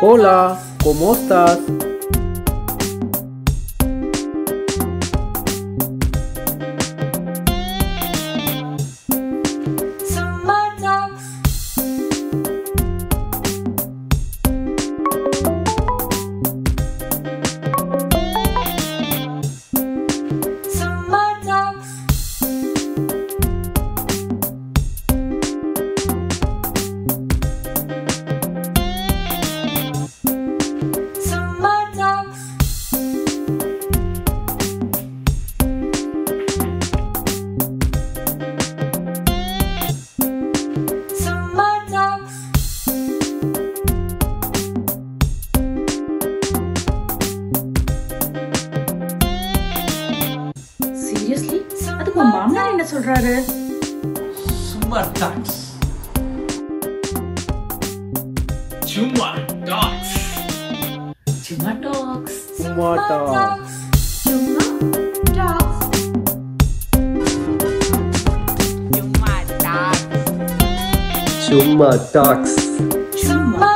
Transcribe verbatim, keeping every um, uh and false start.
Hola, ¿cómo estás? Seriously? அதுக்கு உன் மாமனார் என்ன சொல்றாரு? சும்மா டாக்ஸ். சும்மா டாக்ஸ். சும்மா டாக்ஸ். சும்மா டாக்ஸ். சும்மா டாக்ஸ். சும்மா டாக்ஸ். சும்மா